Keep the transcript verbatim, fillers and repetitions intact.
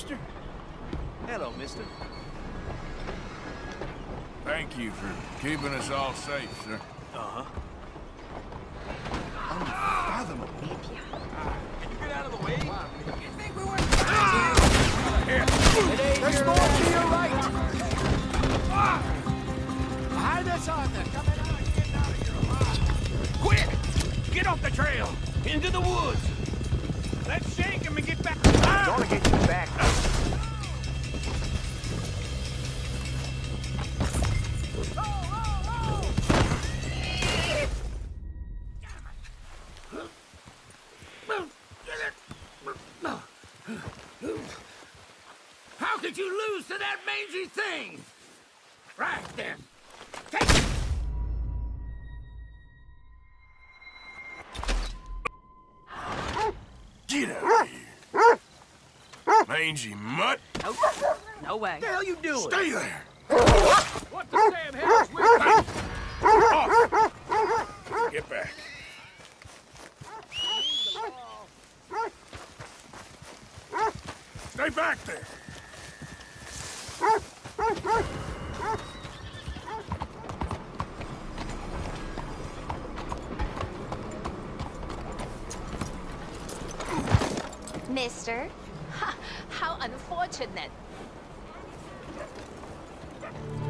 mister. Hello, mister. Thank you for keeping us all safe, sir. Uh-huh. Unfathomable. Can you get out of the way? You think we were... Here. There's more to your right. Behind us on there. Coming out, getting out of here alive. Quick! Get off the trail! Into the woods! Let's shake him and get back... Ah! Gonna get you back. How could you lose to that mangy thing? Right then. Take it! Get out of here. Mangy mutt. Nope. No way. What the hell you doing? Stay there. What the damn hell is with you? Off. Get back. Stay back there. Mister? Ha, how unfortunate.